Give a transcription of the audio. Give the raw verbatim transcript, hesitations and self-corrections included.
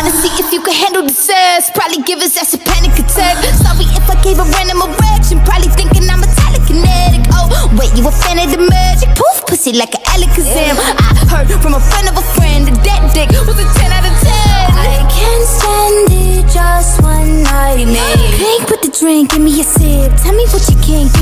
to see if you can handle the sex. Probably give his ass a panic attack. Sorry if I gave a random erection. Probably thinking I'm a telekinetic. Oh, wait, you a fan of the magic? Poof, pussy like an Alakazam. I heard from a friend of a friend that that dick was a ten out of ten. I can't stand it, just one night, maybe. Clink with the drink, give me a sip. Tell me what you can't